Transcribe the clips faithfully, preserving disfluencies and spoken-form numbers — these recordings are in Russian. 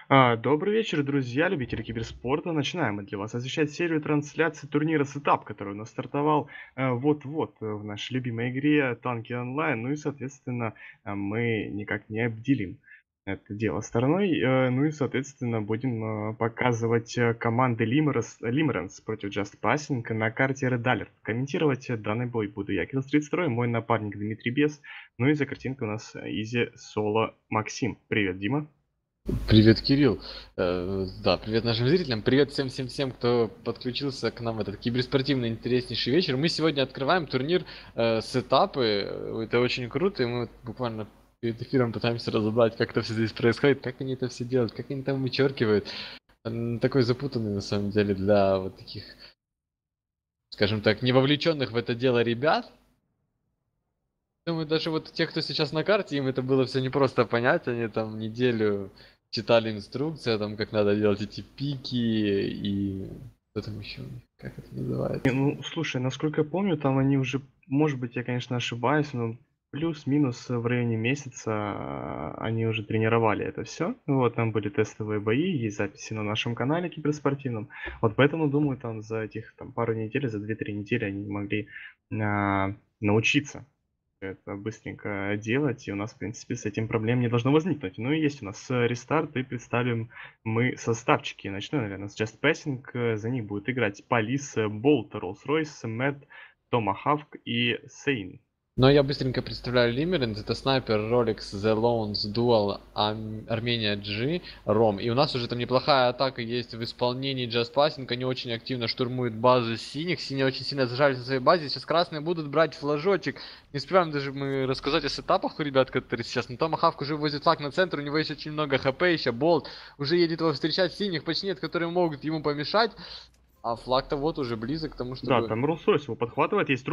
А, Добрый вечер, друзья, любители киберспорта. Начинаем мы для вас освещать серию трансляций турнира Сетап, который у нас стартовал э, вот-вот э, в нашей любимой игре Танки Онлайн. Ну и, соответственно, э, мы никак не обделим это дело стороной. Э, Ну и, соответственно, будем э, показывать э, команды Limerence, Limerence против Just Passing на карте Red Alert. Комментировать э, данный бой буду я, Kill Street два, мой напарник Дмитрий Бес. Ну и за картинкой у нас Изи Соло Максим. Привет, Дима. Привет, Кирилл. Э, да, привет нашим зрителям. Привет всем-всем-всем, кто подключился к нам в этот киберспортивный интереснейший вечер. Мы сегодня открываем турнир э, сетапы. Это очень круто, и мы вот буквально перед эфиром пытаемся разобрать, как это все здесь происходит, как они это все делают, как они там вычеркивают. Он такой запутанный на самом деле для вот таких, скажем так, не вовлеченных в это дело ребят. Думаю, даже вот те, кто сейчас на карте, им это было все непросто понять. Они там неделю читали инструкции о том, как надо делать эти пики и что там еще, у них, как это Не, называется. ну, слушай, насколько я помню, там они уже, может быть, я, конечно, ошибаюсь, но плюс-минус в районе месяца а, они уже тренировали это все. Вот, там были тестовые бои, есть записи на нашем канале киберспортивном. Вот поэтому, думаю, там за этих там пару недель, за две-три недели они могли а, научиться это быстренько делать, и у нас, в принципе, с этим проблем не должно возникнуть. Ну и есть у нас э, рестарт, и представим мы составчики. Начну, наверное, с Just Passing. Э, За них будут играть Полис, Болт, Rolls-Royce, Мэтт, Томахавк и Сейн. Но я быстренько представляю Limerence, это снайпер, Rolex, The Loans, Dual, Ам- Armenia G, Ром. И у нас уже там неплохая атака есть в исполнении Just Passing, они очень активно штурмуют базу синих, синие очень сильно зажались на своей базе, сейчас красные будут брать флажочек. Не успеваем даже мы рассказать о сетапах у ребят, которые сейчас, но Томахавк уже возит флаг на центр, у него есть очень много хп еще, Болт уже едет его встречать, синих почти нет, которые могут ему помешать, а флаг-то вот уже близок к тому, Да, чтобы... там Rolls-Royce его подхватывает, есть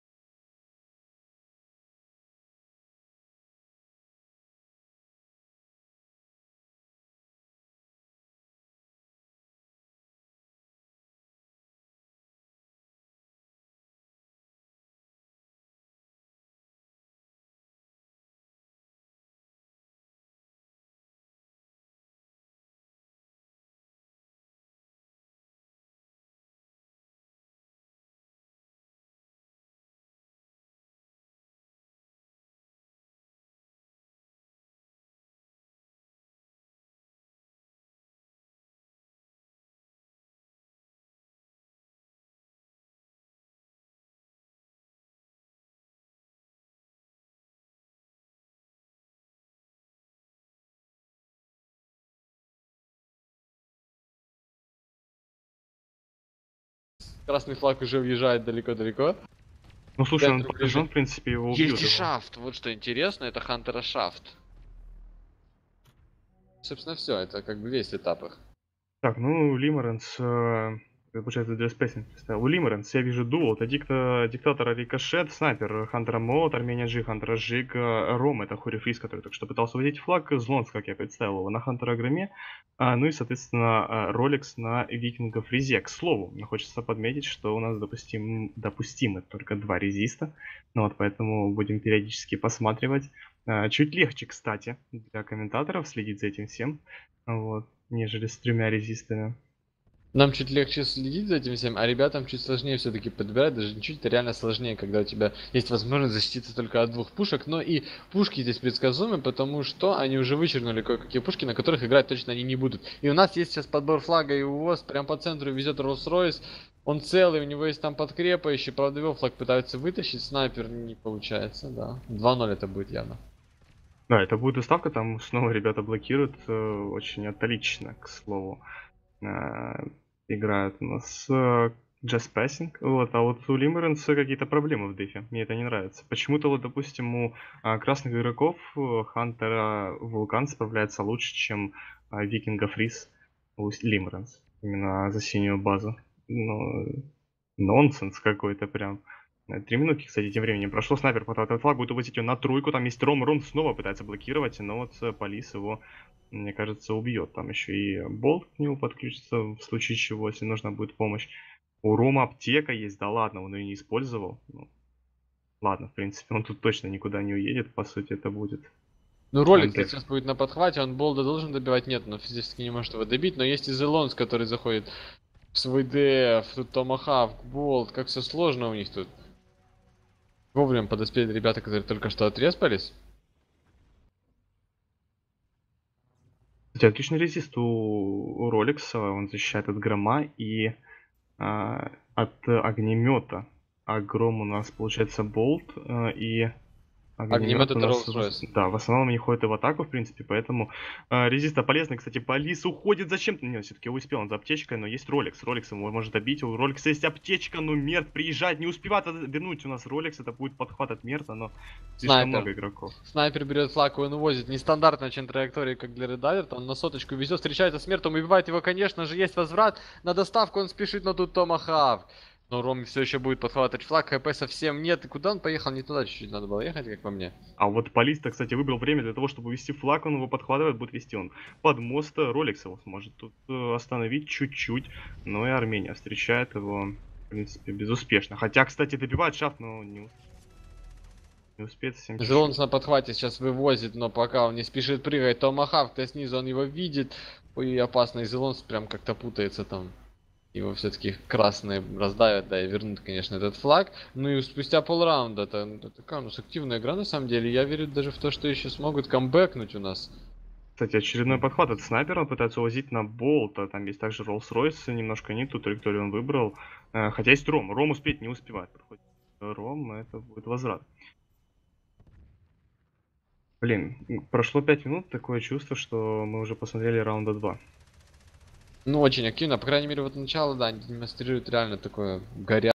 Красный флаг уже въезжает далеко-далеко. Ну, К слушай, он центру ближе. покажен, в принципе, его Есть убьют и его. шафт. Вот что интересно, это Хантера шафт. Собственно, все, это как бы весь этап их. Так, ну, Лимеренс, э, это получается, для спейсинг. У Лимеренс я вижу дуо. Это дикта, диктатора Рикошет, снайпер Хантера Молот, Армения Джи, Хантера Жиг, э, Ром, это Хури Фриз, который только что пытался увидеть флаг, Злонс, как я представил его, на Хантера Громе, а, ну и, соответственно, Ролекс на Викинга Фризе. К слову, хочется подметить, что у нас допустим, допустимы только два резиста, ну вот поэтому будем периодически посматривать. А, Чуть легче, кстати, для комментаторов следить за этим всем. Вот, нежели с тремя резистами. Нам чуть легче следить за этим всем, а ребятам чуть сложнее все-таки подбирать, даже не чуть, а реально сложнее, когда у тебя есть возможность защититься только от двух пушек, но и пушки здесь предсказуемы, потому что они уже вычеркнули кое-какие пушки, на которых играть точно они не будут. И у нас есть сейчас подбор флага и увоз, прям по центру везет Rolls-Royce, он целый, у него есть там подкрепа, еще, правда, его флаг пытаются вытащить, снайпер не получается, да. два ноль это будет явно. Да, это будет доставка, там снова ребята блокируют, э, очень отлично, к слову. Э, Играют у нас э, Just Passing, вот, а вот у Limerence какие-то проблемы в дефе, мне это не нравится. Почему-то вот, допустим, у а, красных игроков э, Хантера Вулкан справляется лучше, чем а, Викинга Фриз у Limerence, именно за синюю базу. Ну, нонсенс какой-то прям. Э, Три минутки, кстати, тем временем прошло. Снайпер подхватывает флаг, будет увозить ее на тройку. Там есть Ром. Ром снова пытается блокировать, но вот э, Полис его, мне кажется, убьет. Там еще и Болт к нему подключится в случае чего, если нужна будет помощь. У Рома аптека есть, да ладно, он ее не использовал. Ну, ладно, в принципе, он тут точно никуда не уедет, по сути, это будет. Ну, ролик Антеф. сейчас будет на подхвате, он болда должен добивать, нет, но физически не может его добить, но есть и Зелонс, который заходит в свой ДФ, тут Томахавк, болт, как все сложно у них тут. Вовремя подоспели ребята, которые только что отреспались. Кстати, отличный резист у, у Ролекса, он защищает от грома и а, от огнемета. А гром у нас получается болт, а, и Огнемет огнемет у это нас, в ос- Роллс-Ройс. да, в основном не ходит и в атаку, в принципе, поэтому а, резиста полезный. Кстати, Полис уходит зачем-то. Нет, все-таки успел он за аптечкой, но есть Ролекс. Ролекс его может добить. У Ролекса есть аптечка, но Мерт приезжает, не успевает от- вернуть у нас Ролекс. Это будет подхват от Мерта, но слишком Снайпер. много игроков. Снайпер берет флаг, он увозит нестандартно очень траектории, как для Редалерта. Он на соточку везет, встречается с Мертом, убивает его, конечно же, есть возврат. На доставку он спешит, но тут Томахавк. Но Роме все еще будет подхватывать флаг, ХП совсем нет. И куда он поехал? Не туда чуть-чуть надо было ехать, как по мне. А вот Полис-то, кстати, выбрал время для того, чтобы вести флаг, он его подхватывает, будет вести он под мост, Ролекс его сможет тут э, остановить чуть-чуть, но и Армения встречает его, в принципе, безуспешно. Хотя, кстати, добивает шафт, но не, ус- не успеет совсем чуть-чуть. Зелонс на подхвате сейчас вывозит, но пока он не спешит прыгать. Томахавк-то снизу, он его видит. Ой, опасный Зелонс прям как-то путается там. Его все-таки красные раздавят, да, и вернут, конечно, этот флаг. Ну и спустя полраунда, это, это такая у нас активная игра на самом деле. Я верю даже в то, что еще смогут камбэкнуть у нас. Кстати, очередной подхват от снайпера, он пытается увозить на болта, там есть также Роллс-Ройс, немножко не ту траекторию он выбрал. Э, Хотя есть Ром, Ром успеть не успевает. Подходит Ром, это будет возврат. Блин, м, прошло пять минут, такое чувство, что мы уже посмотрели раунда два. Ну, очень активно, по крайней мере, вот начало, да, они демонстрируют реально такое горя.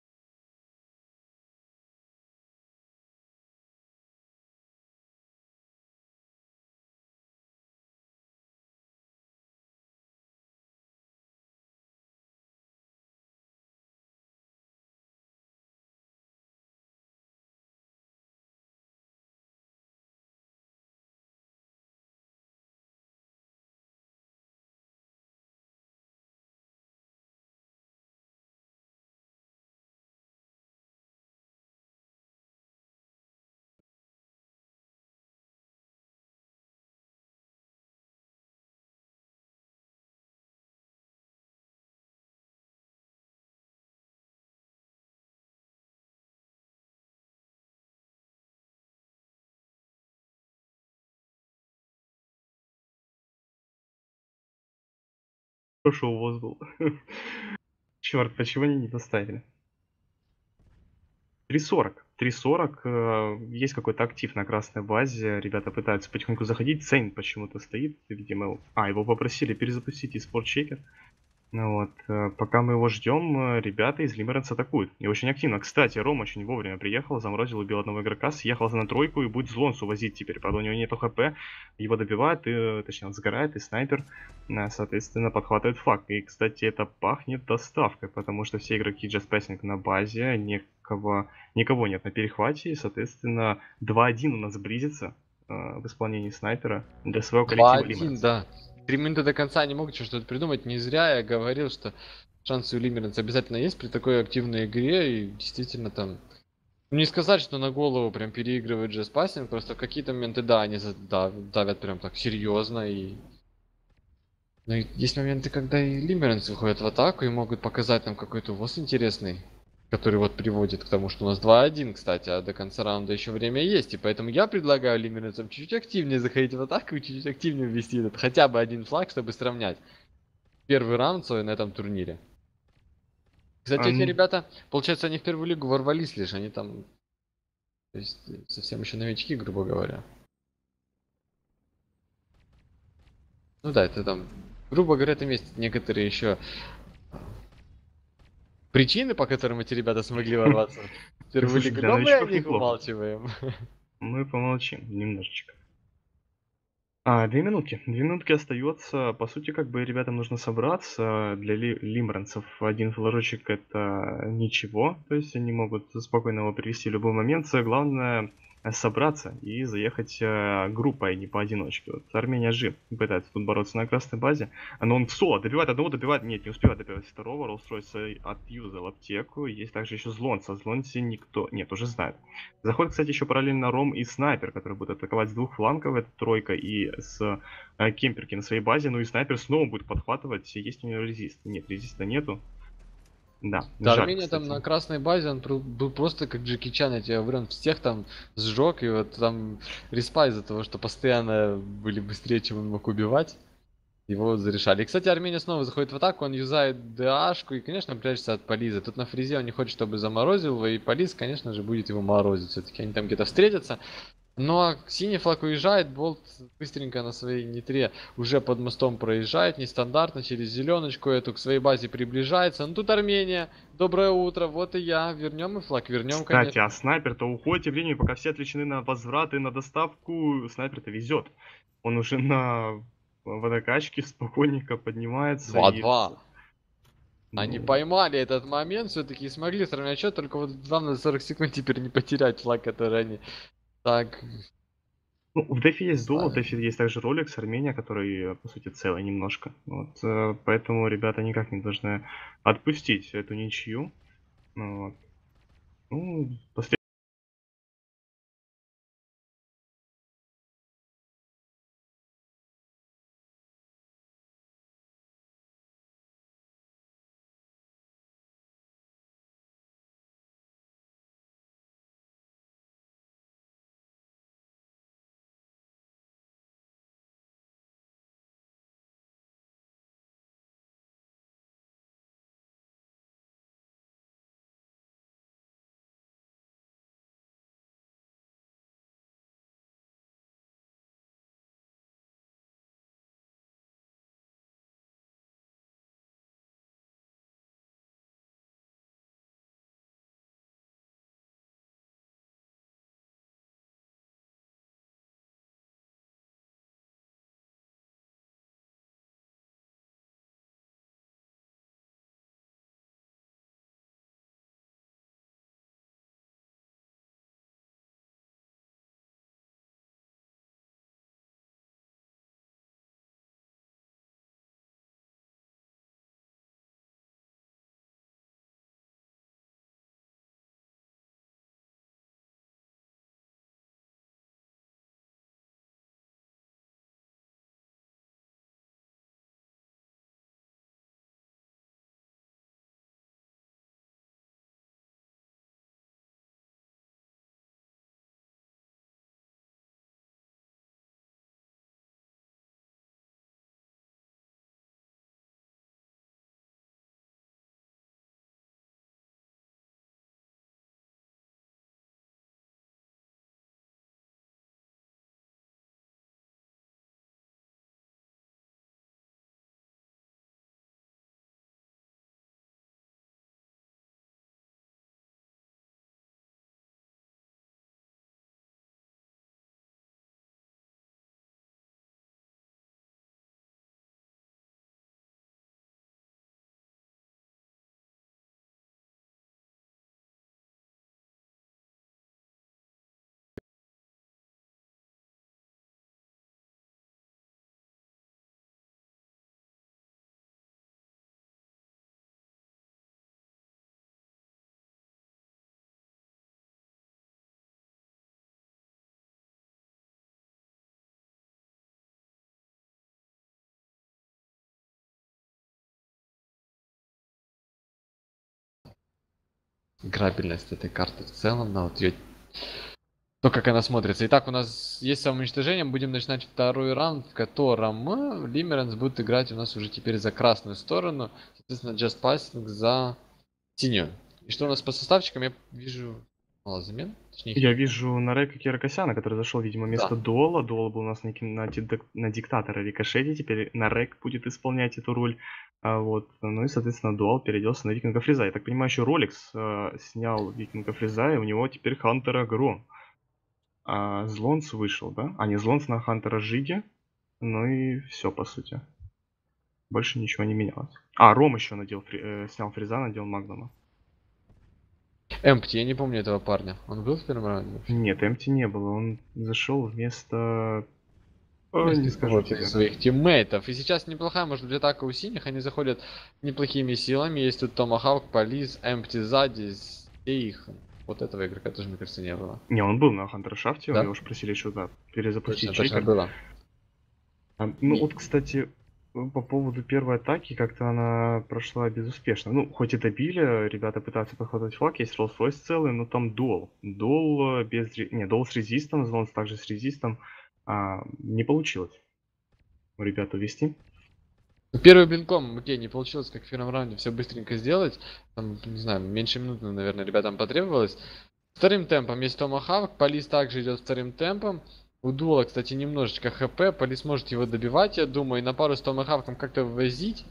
Хороший увоз был. Черт, почему они не доставили? три сорок. три сорок. э, Есть какой-то актив на красной базе. Ребята пытаются потихоньку заходить. Цейн почему-то стоит. Видимо, а, его попросили перезапустить из спортчекер. Ну вот, э, пока мы его ждем, э, ребята из Лимеренс атакуют. И очень активно. Кстати, Ром очень вовремя приехал, заморозил, убил одного игрока, съехал на тройку и будет Злонс увозить теперь. Правда, у него нету хп, его добивают, и, э, точнее, он сгорает, и снайпер, э, соответственно, подхватывает флаг. И, кстати, это пахнет доставкой, потому что все игроки Just Passing на базе, никого, никого нет на перехвате, и, соответственно, два один у нас близится э, в исполнении снайпера для своего коллектива два один, Лимеренс. да. Три минуты до конца не могут что-то придумать. Не зря я говорил, что шансы у Лимеренс обязательно есть при такой активной игре. И действительно там... Ну, не сказать, что на голову прям переигрывает джеспассинг, просто в какие-то моменты, да, они задав- давят прям так серьезно. И... Но и есть моменты, когда и Лимеренс выходят в атаку и могут показать нам какой-то ВОЗ интересный. Который вот приводит к тому, что у нас два один, кстати, а до конца раунда еще время есть. И поэтому я предлагаю лимеренцам чуть-чуть активнее заходить в атаку и чуть-чуть активнее ввести этот хотя бы один флаг, чтобы сравнять первый раунд свой на этом турнире. Кстати, А, эти ну, ребята, получается, они в первую лигу ворвались лишь, они там, то есть, совсем еще новички, грубо говоря. Ну да, это там, грубо говоря, там есть некоторые еще причины, по которым эти ребята смогли ворваться в первую слушай, лигу, для но мы о новичков них неплохо. умалчиваем. Мы помолчим немножечко. А, две минутки. Две минутки остается. По сути, как бы ребятам нужно собраться. Для ли- лимбранцев один флажочек это ничего. То есть они могут спокойно его привести в любой момент. Самое главное э, собраться и заехать э, группой, не поодиночке. Вот Армения G пытается тут бороться на красной базе, но он в соло добивает одного, добивает, нет, не успевает добивать второго, Роллс-Ройс отюзал аптеку, есть также еще Злонс, а Злонсе никто, нет, уже знает. Заходит, кстати, еще параллельно Ром и Снайпер, который будет атаковать с двух флангов, это тройка и с э, Кемперки на своей базе, ну и Снайпер снова будет подхватывать, есть у него резист, нет, резиста нету. Да, Да, жаль, Армения там кстати. на красной базе, он пру- был просто как Джеки Чан, я тебе говорю, он всех там сжег, и вот там респа из-за того, что постоянно были быстрее, чем он мог убивать. Его вот зарешали. И, кстати, Армения снова заходит в атаку, он юзает ДАшку и, конечно, прячется от Полиза. Тут на фризе он не хочет, чтобы заморозил его, и Полиз, конечно же, будет его морозить. Все-таки они там где-то встретятся. Ну а синий флаг уезжает, Болт быстренько на своей нитре уже под мостом проезжает, нестандартно, через зеленочку эту к своей базе приближается. Ну тут Армения, доброе утро, вот и я, вернем и флаг, вернем, Кстати, конечно. а снайпер-то уходит тем временем, пока все отвлечены на возврат и на доставку, снайпер-то везет. Он уже на водокачке спокойненько поднимается и... два-два. Они Ну, поймали этот момент, все-таки смогли сравнять счет, только вот главное сорок секунд теперь не потерять флаг, который они так, ну, в дефе не есть дуо, в знаю. дефе есть также Rolex, Армения, который, по сути, целый немножко. Вот, э, поэтому ребята никак не должны отпустить эту ничью. Ну, вот. Ну, после... Играбельность этой карты в целом, на вот ее, то, как она смотрится. Итак, у нас есть самоуничтожение. Будем начинать второй раунд, в котором Лимеренс будет играть у нас уже теперь за красную сторону. Соответственно, Just Passing за синюю. И что у нас по составчикам? Я вижу мало замен. Точнее, их Я нет. вижу Нарека Киракосяна, который зашел, видимо, вместо Да. Дуола. Дуол был у нас на, ки- на, дидак- на диктатора Рикошете, теперь Нарек будет исполнять эту роль. А, вот. Ну и, соответственно, Дуал переоделся на Викинга Фриза. Я так понимаю, еще Ролекс э, снял Викинга Фриза, и у него теперь Хантер Агро. А Злонс вышел, да? А, не, Злонс на Хантера Жиге. Ну и все, по сути. Больше ничего не менялось. А, Ром еще надел, фри- э, снял Фриза, надел Магнума. Эмпти, я не помню этого парня. Он был в первом раунде вообще? Нет, Эмти не было. Он зашел вместо... О, не Вместо скажу кого-то из тебе. своих тиммейтов. И сейчас неплохая, может быть, атака у синих. Они заходят неплохими силами. Есть тут Томахавк, Полис, Эмпти сзади, их. Вот этого игрока тоже, мне кажется, не было. Не, он был на Хантершафте, Да? его уж просили еще да, перезапустить Точно, точно чекер. было. А, ну вот, кстати, по поводу первой атаки, как-то она прошла безуспешно. Ну, хоть и добили, ребята пытаются подхватывать флаг, есть Rolls-Royce целый, но там дуэл. Дуэл э, без... ре- Не, дуэл с резистом, Злонс также с резистом. А, не получилось у ребят увести. Первый блинком, окей, не получилось, как в первом раунде, все быстренько сделать. Там, не знаю, меньше минуты, наверное, ребятам потребовалось. Вторым темпом есть Томахавк, Полис также идет вторым темпом. У Дула, кстати, немножечко хп, Полис может его добивать, я думаю, и на пару с Томахавком как-то ввозить.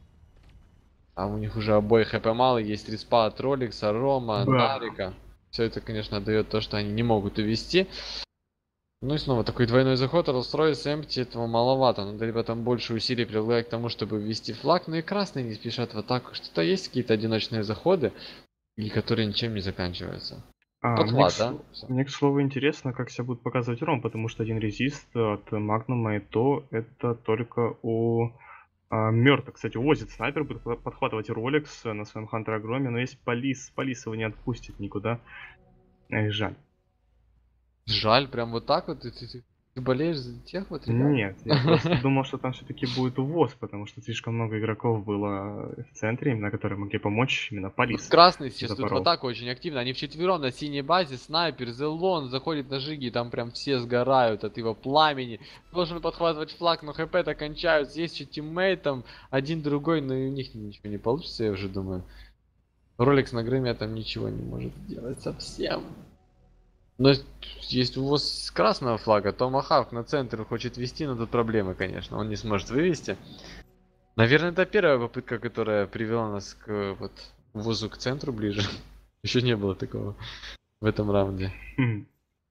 А у них уже обоих хп мало, есть респа от Роликса, Рома, Да. Нарика. Все это, конечно, дает то, что они не могут увести. Ну и снова такой двойной заход, Rolls-Royce, Empty, этого маловато. Надо ребятам больше усилий прилагать к тому, чтобы ввести флаг. Ну и красные не спешат в атаку. Что-то есть какие-то одиночные заходы, и которые ничем не заканчиваются. А, мне, к, Подхват, с- да? Всё. мне, к слову, интересно, как себя будет показывать Ром, потому что один резист от Магнума и то это только у а, Мёрта. Кстати, увозит снайпер, будет пла- подхватывать Ролекс на своем Хантер Агроме, но есть Полис, Полис его не отпустит никуда. Эх, жаль. Жаль, прям вот так вот. Ты, ты- ты- ты болеешь за тех вот ребят? Нет, я просто думал, что там все-таки будет увоз, потому что слишком много игроков было в центре, именно которые могли помочь, именно Вот Полис красные сейчас тут в запорол. атаку очень активно. Они вчетвером на синей базе. Снайпер, Зелон заходит на жиги, и там прям все сгорают от его пламени. Должен подхватывать флаг, но хп-то кончаются. Есть еще тиммейт там, один другой, но и у них ничего не получится, я уже думаю. Роликс на грыме там ничего не может сделать совсем. Но есть увоз с красного флага, Томахавк на центр хочет вести, но тут проблемы, конечно. Он не сможет вывести. Наверное, это первая попытка, которая привела нас к вот увозу к центру ближе. Еще не было такого в этом раунде. Хм.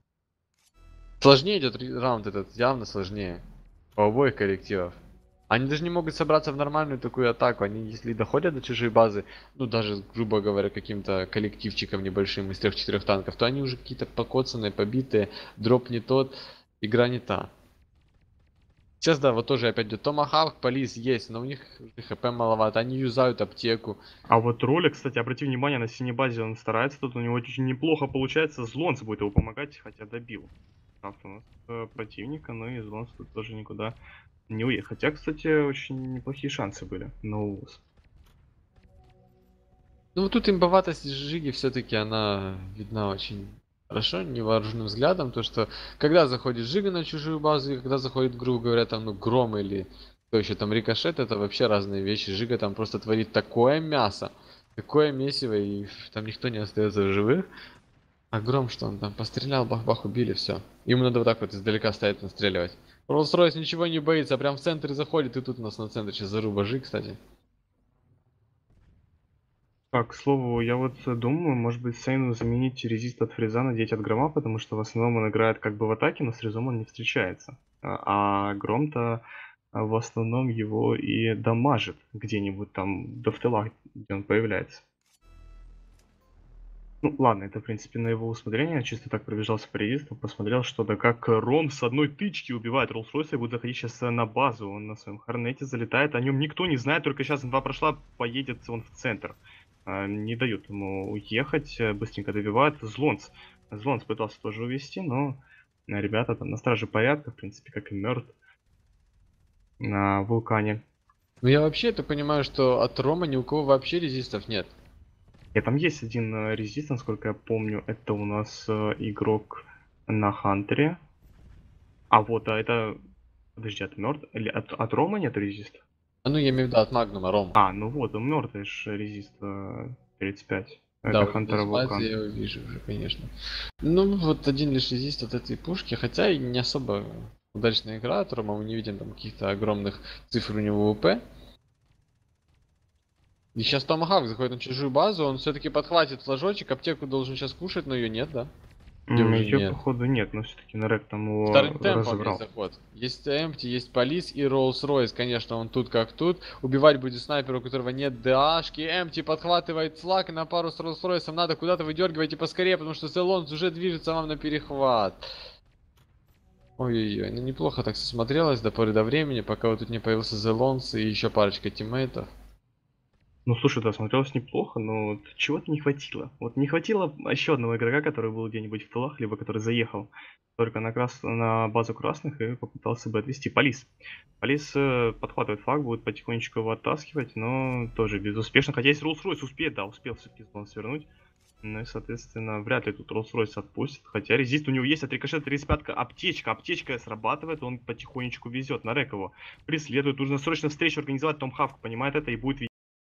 Сложнее идет ри- раунд этот, явно сложнее. У обоих коллективов. Они даже не могут собраться в нормальную такую атаку. Они, если доходят до чужой базы, ну даже, грубо говоря, каким-то коллективчиком небольшим из трех-четырех танков, то они уже какие-то покоцанные, побитые, дроп не тот, игра не та. Сейчас, да, вот тоже опять идет Томахавк, Полис есть, но у них хп маловато, они юзают аптеку. А вот Ролик, кстати, обрати внимание, на синей базе он старается, тут у него очень неплохо получается, Злонс будет его помогать, хотя добил. Правда, у нас э, противника, но и Злонс тут тоже никуда не уехал. Хотя, кстати, очень неплохие шансы были на увоз. Ну вот тут имбоватость Жиги все-таки она видна очень хорошо, невооруженным взглядом, то что когда заходит Жига на чужую базу и когда заходит, грубо говоря, там, ну, Гром или кто еще там, Рикошет, это вообще разные вещи. Жига там просто творит такое мясо, такое месиво, и там никто не остается в живых. А Гром что он там, пострелял, бах-бах, убили, все. Ему надо вот так вот издалека стоять, настреливать. Rolls-Royce ничего не боится, прям в центре заходит, и тут у нас на центре сейчас заруба Жиг, кстати. Так, к слову, я вот э, думаю, может быть, Сейну заменить резист от Фриза, надеть от Грома, потому что в основном он играет как бы в атаке, но с Фризом он не встречается. А, а Гром-то а, в основном его и дамажит где-нибудь там до в тылах, где он появляется. Ну ладно, это в принципе на его усмотрение, я чисто так пробежался по резисту, посмотрел, что да как Ром с одной тычки убивает Rolls-Royce и будет заходить сейчас на базу, он на своем Хорнете залетает, о нем никто не знает, только сейчас инфа прошла, поедет он в центр. А, не дают ему уехать, э, быстренько добивают. Злонс. Злонс пытался тоже увести, но э, ребята там на страже порядка, в принципе, как и Мёрт на вулкане. Ну я вообще это понимаю, что от Рома ни у кого вообще резистов нет. И там есть один э, резист, насколько я помню, это у нас э, игрок на Хантере. А вот, а это... Подожди, от Мёрт? Или от, от Рома нет резиста? А ну я имею в виду от Магнума, Рома. А, ну вот, у Мёрта же резист э, тридцать пять. Да, Это вот Хантера здесь в базе Вулкан. я его вижу уже, конечно. Ну вот один лишь резист от этой пушки, хотя и не особо удачная игра от Рома, мы не видим там каких-то огромных цифр у него ВП. И сейчас Томахавк заходит на чужую базу, он все-таки подхватит флажочек, аптеку должен сейчас кушать, но ее нет, да? Где уже Ее, нет. походу, нет, но все-таки Нарек там его Вторым темпом есть разобрал. заход. Есть Эмпти, есть Полис и Роллс-Ройс. Конечно, он тут как тут. Убивать будет снайпер, у которого нет ДАшки. Эмпти подхватывает флаг на пару с Роллс-Ройсом. Надо куда-то выдергивайте поскорее, потому что Селонс уже движется вам на перехват. Ой-ой-ой, ну неплохо так смотрелось до поры до времени, пока вот тут не появился Зелонс и еще парочка тиммейтов. Ну, слушай, да, смотрелось неплохо, но вот чего-то не хватило. Вот не хватило еще одного игрока, который был где-нибудь в тылах, либо который заехал только на, крас... на базу красных и попытался бы отвести Полис. Полис э, подхватывает флаг, будет потихонечку его оттаскивать, но тоже безуспешно. Хотя если Роллс-Ройс успеет, да, успел все-таки он свернуть. Ну и, соответственно, вряд ли тут Роллс-Ройс отпустит. Хотя резист у него есть, от рикошета тридцать пятка, аптечка. Аптечка срабатывает, он потихонечку везет. На Рек его преследует. Нужно срочно встречу организовать. Том Хавк понимает это и будет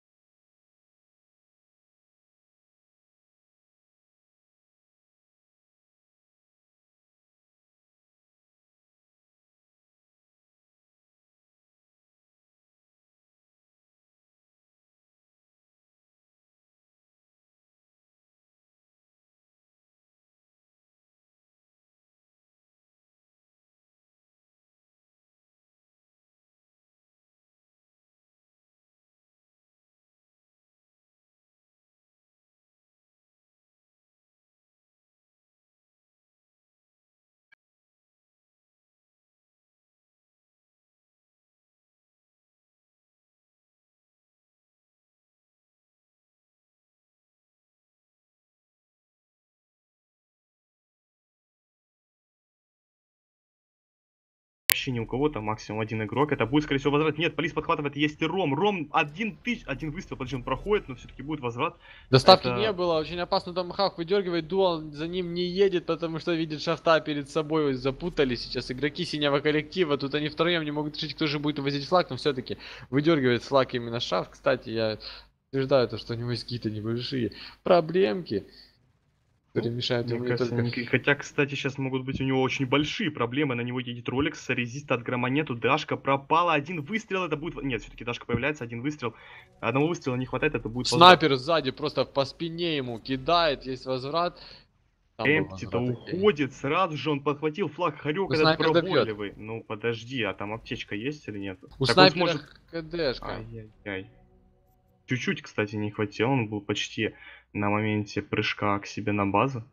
вообще ни у кого, там максимум один игрок. Это будет, скорее всего, возврат. Нет, Полис подхватывает, есть и Ром. Ром один тысяч, один выстрел, подожди, он проходит, но все-таки будет возврат. Доставки Это... не было, очень опасно. Том Хавк выдергивает, Дуал за ним не едет, потому что видит шафта перед собой. Запутали сейчас игроки синего коллектива. Тут они втроем не могут решить, кто же будет увозить флаг, но все-таки выдергивает флаг именно шафт. Кстати, я утверждаю то, что у него есть какие-то небольшие проблемки, которые мешают Мне ему не кажется, только... не- хотя, кстати, сейчас могут быть у него очень большие проблемы. На него едет Ролекс, резист от грома нету, Дашка пропала, один выстрел, это будет... Нет, все-таки Дашка появляется, один выстрел. Одного выстрела не хватает, это будет возврат. Снайпер сзади просто по спине ему кидает, есть возврат. Там был Эмпти-то возврат, окей. уходит, сразу же он подхватил флаг, Харек Ну, этот снайпер добьет. пробойливый. Ну, подожди, а там аптечка есть или нет? У Так он снайпера сможет... КДшка. Ай-яй-яй. Чуть-чуть, кстати, не хватило, он был почти на моменте прыжка к себе на базу.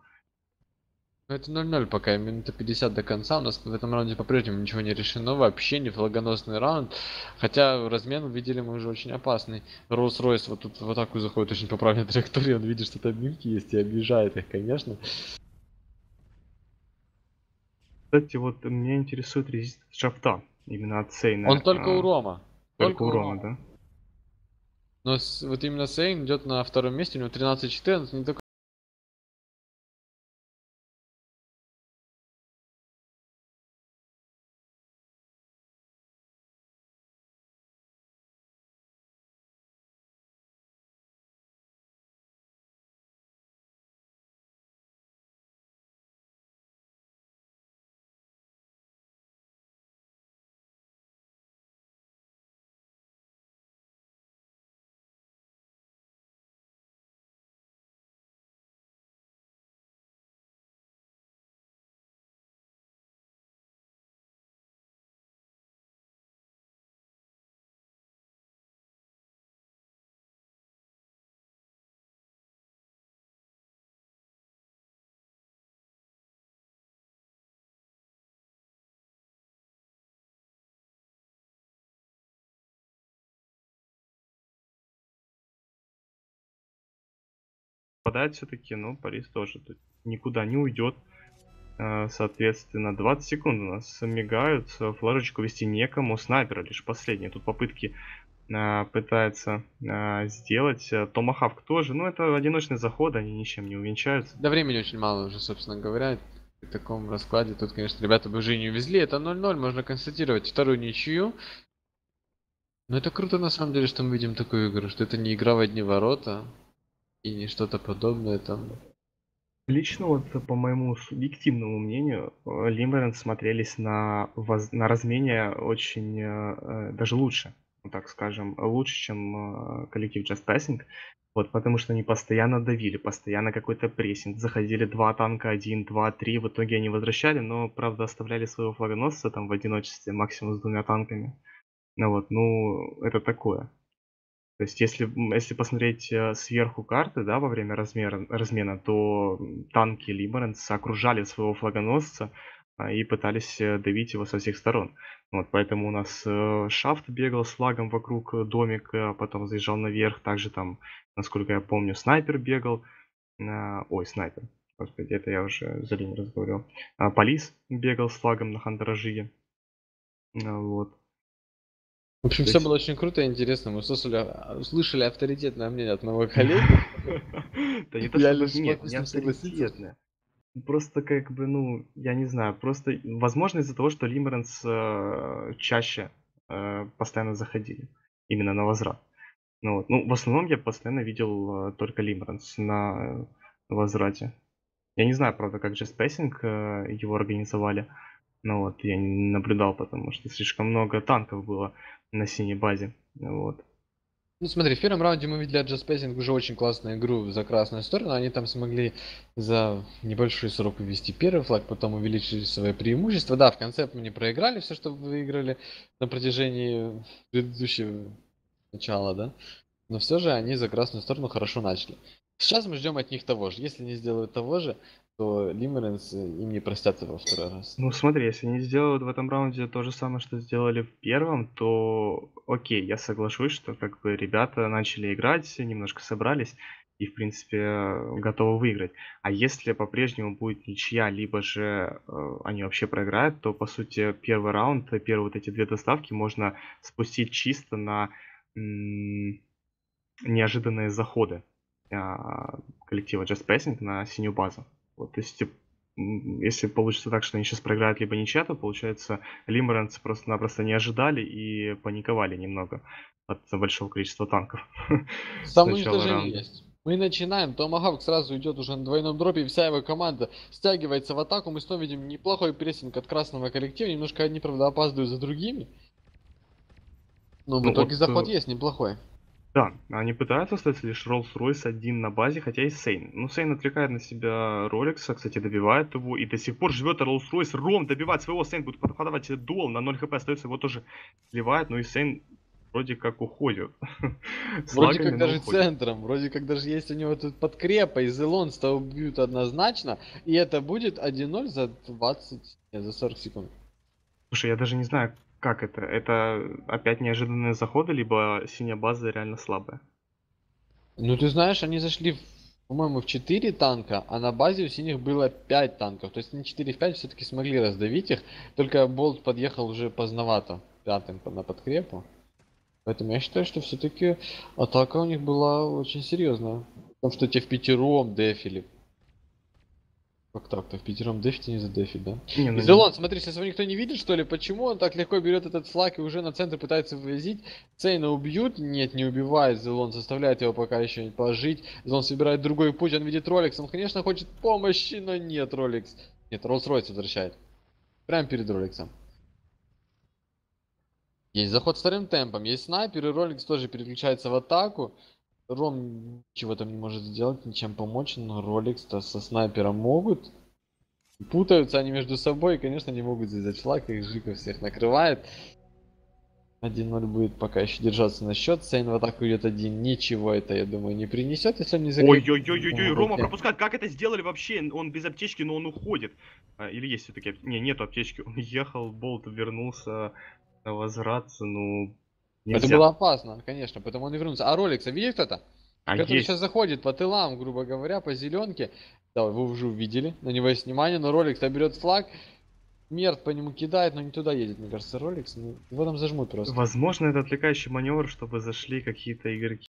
Ну это ноль ноль пока, минута пятьдесят до конца. У нас в этом раунде по-прежнему ничего не решено. Вообще не флагоносный раунд. Хотя размен увидели мы уже очень опасный. Роллс-Ройс вот тут в атаку заходит очень по правильной траектории. Он видит, что там минки есть и объезжает их, конечно. Кстати, вот меня интересует резист шафта, именно от Сейна. Он только у а, Рома. Только Только у у Рома, Рома. да? Но с- вот именно Сейн идет на втором месте, у него тринадцать четырнадцать, не такой. Попадает все-таки, но Парис тоже тут никуда не уйдет. А, Соответственно, двадцать секунд у нас мигают, э, флажечку вести некому, снайпера лишь последние тут попытки а, пытается а, сделать. Э, Томахавк тоже, но это одиночный заход, они ничем не увенчаются. Да времени очень мало уже, собственно говоря. В таком раскладе тут, конечно, ребята бы уже и не увезли. Это ноль ноль, можно констатировать вторую ничью. Но это круто на самом деле, что мы видим такую игру, что это не игра в одни ворота и не что-то подобное там. Лично вот, э, по моему субъективному мнению, э, Лимерен смотрелись на, воз- на размене очень э, э, даже лучше. ну, так скажем, лучше, чем э, коллектив Just Passing. Вот, потому что они постоянно давили, постоянно какой-то прессинг. Заходили два танка, один, два, три. В итоге они возвращали, но, правда, оставляли своего флагоносца там в одиночестве, максимум с двумя танками. Ну вот, ну, это такое. То есть, если, м, если посмотреть э, сверху карты, да, во время размера, размена, то м, танки Либеренс окружали своего флагоносца а, и пытались э, давить его со всех сторон. Вот, поэтому у нас э, Шафт бегал с флагом вокруг э, домика, потом заезжал наверх. Также там, насколько я помню, снайпер бегал. а, ой, снайпер. Господи, это я уже за линию разговаривал. А, Полис бегал с флагом на Хандаражиге. А, вот. В общем, То все есть было очень круто и интересно. Мы услышали, а, услышали авторитетное мнение от моего коллеги. Да не то Я чтобы лишь нет, могу не с ним согласиться. авторитетное. Просто как бы, ну, я не знаю, просто, возможно, из-за того, что Лимеренс э, чаще э, постоянно заходили именно на возврат. Ну, вот. Ну, в основном я постоянно видел э, только Лимеренс на, э, возврате. Я не знаю, правда, как же спейсинг э, его организовали. Но вот я не наблюдал, потому что слишком много танков было на синей базе. Вот. Ну смотри, в первом раунде мы видели от Just Spacing уже очень классную игру за красную сторону. Они там смогли за небольшой срок ввести первый флаг, потом увеличили свое преимущество. Да, в конце мы не проиграли все, что выиграли на протяжении предыдущего начала, да. Но все же они за красную сторону хорошо начали. Сейчас мы ждем от них того же. Если не сделают того же, то Limerence им не простят во второй раз. Ну смотри, если они сделают в этом раунде то же самое, что сделали в первом, то окей, я соглашусь, что как бы ребята начали играть, немножко собрались и, в принципе, э, готовы выиграть. А если по-прежнему будет ничья, либо же э, они вообще проиграют, то, по сути, первый раунд, э, первые вот эти две доставки можно спустить чисто на м, неожиданные заходы а, коллектива Just Passing на синюю базу. Вот, то есть, м, если получится так, что они сейчас проиграют либо ничья, то получается Лимеренс просто-напросто не ожидали и паниковали немного от большого количества танков с Самое начала уничтожение раунда. есть. Мы начинаем, Томагавк сразу идет уже на двойном дропе, и вся его команда стягивается в атаку. Мы снова видим неплохой прессинг от красного коллектива. Немножко одни, правда, опаздывают за другими. Но в Ну итоге вот, заход э, есть неплохой. да, они пытаются остаться лишь Rolls-Royce один на базе, хотя и Сейн. Ну, Сейн отвлекает на себя Ролекса, кстати, добивает его, и до сих пор живет Rolls-Royce. Ром добивает своего, Сейн будет подавать дуэл, на ноль хп остается, его тоже сливает, ну и Сейн вроде как уходит. С Вроде лагами, как но даже уходит. центром, вроде как даже есть у него тут подкрепа, и Зелонста убьют однозначно. И это будет один ноль за двадцать, нет, за сорок секунд. Слушай, я даже не знаю, как это. Это опять неожиданные заходы, либо синяя база реально слабая. Ну ты знаешь, они зашли, в- по-моему, в четыре танка, а на базе у синих было пять танков. То есть они четыре в пять все-таки смогли раздавить их, только Болт подъехал уже поздновато, пятым по- на подкрепу. Поэтому я считаю, что все-таки атака у них была очень серьезная. Потому что те в пятером дефили. Как так-то? В пятером дефите не задефить, да? Не, И ну не... Зелон, смотри, сейчас его никто не видит, что ли? Почему он так легко берет этот флаг и уже на центр пытается вывозить? Цейна убьют? Нет, не убивает. Зелон заставляет его пока еще не пожить. Зелон собирает другой путь, он видит Ролекс. Он, конечно, хочет помощи, но нет, Ролекс. Нет, Роллс-Ройс возвращает. Прямо перед Ролексом. Есть заход вторым темпом, есть снайпер, и Ролекс тоже переключается в атаку. Ром ничего там не может сделать, ничем помочь, но Ролекс-то со снайпером могут. Путаются они между собой и, конечно, не могут завязать флаг, их Жиков всех накрывает. один ноль будет пока еще держаться на счет. Сейн в атаку идет один. Ничего это, я думаю, не принесет, если он не загорит. Ой-ой-ой-ой-ой, Рома пропускает, как это сделали вообще? Он без аптечки, но он уходит. А, или есть все-таки... Не, нету аптечки, он ехал, Болт вернулся на возврат, ну, Это было нельзя. опасно, конечно, потому он и вернулся. А Ролекса видит кто-то? А Который сейчас есть. заходит по тылам, грубо говоря, по зеленке. Да, вы уже увидели, на него есть внимание, но Ролекс берет флаг. Мерт по нему кидает, но не туда едет, мне кажется, Ролекс. Ну, его там зажмут просто. Возможно, это отвлекающий маневр, чтобы зашли какие-то игроки.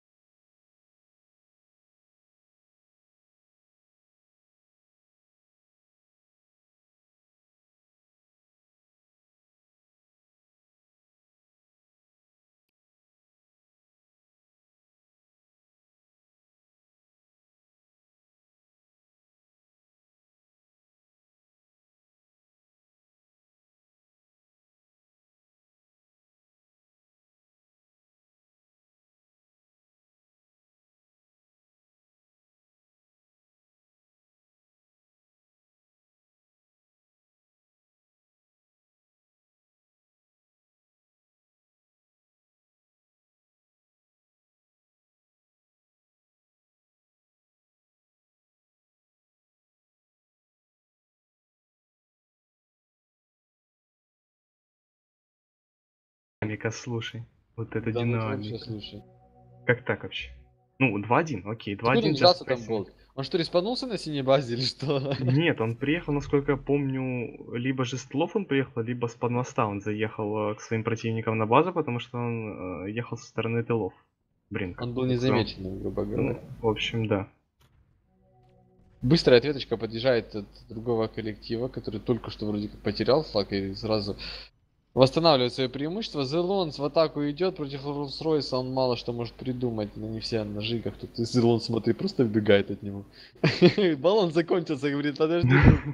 динамика, слушай. Вот это Да, ну это вообще, динамика. слушай. Как так вообще? Ну, два один, окей, Откуда он два один Just взялся там, Passing. Болт? Он что, респанулся на синей базе или что? Нет, он приехал, насколько я помню, либо же с тылов он приехал, либо с под моста он заехал э, к своим противникам на базу, потому что он э, ехал со стороны тылов. Бринка. Он был Так что, незамеченным, грубо ну, говоря. в общем, да. Быстрая ответочка подъезжает от другого коллектива, который только что вроде как потерял флаг и сразу восстанавливает свое преимущество. Зелонс в атаку идет против Роллс-Ройса, он мало что может придумать, но не все на жигах. Тут Зелон, смотри, просто вбегает от него. Баллон закончился, говорит, подожди.